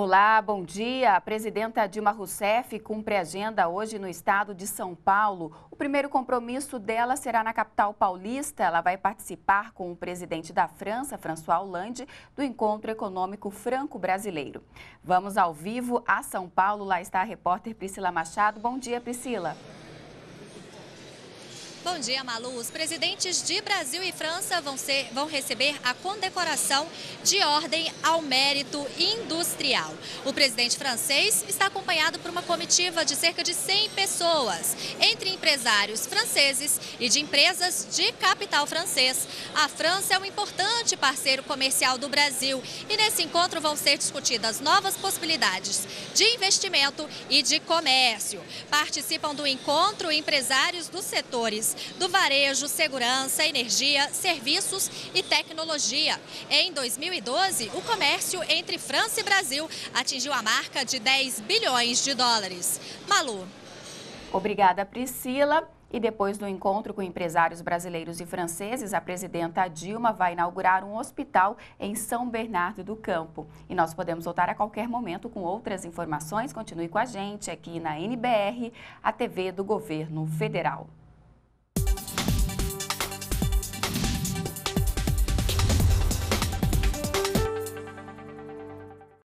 Olá, bom dia. A presidenta Dilma Rousseff cumpre agenda hoje no estado de São Paulo. O primeiro compromisso dela será na capital paulista. Ela vai participar com o presidente da França, François Hollande, do Encontro Econômico Franco-Brasileiro. Vamos ao vivo a São Paulo. Lá está a repórter Priscila Machado. Bom dia, Priscila. Bom dia, Malu. Os presidentes de Brasil e França vão receber a condecoração de Ordem ao Mérito Industrial. O presidente francês está acompanhado por uma comitiva de cerca de 100 pessoas, entre empresários franceses e de empresas de capital francês. A França é um importante parceiro comercial do Brasil e nesse encontro vão ser discutidas novas possibilidades de investimento e de comércio. Participam do encontro empresários dos setores do varejo, segurança, energia, serviços e tecnologia. Em 2012, o comércio entre França e Brasil atingiu a marca de 10 bilhões de dólares. Malu. Obrigada, Priscila. E depois do encontro com empresários brasileiros e franceses, a presidenta Dilma vai inaugurar um hospital em São Bernardo do Campo. E nós podemos voltar a qualquer momento com outras informações. Continue com a gente aqui na NBR, a TV do Governo Federal.